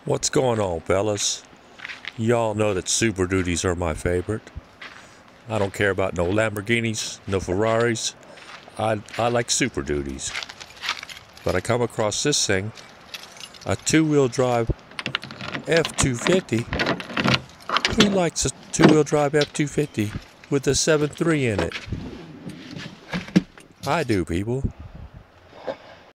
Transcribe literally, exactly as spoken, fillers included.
What's going on, fellas? Y'all know that Super Duties are my favorite. I don't care about no Lamborghinis, no Ferraris. I, I like Super Duties. But I come across this thing, a two-wheel drive F two fifty. Who likes a two-wheel drive F two fifty with a seven three in it? I do, people.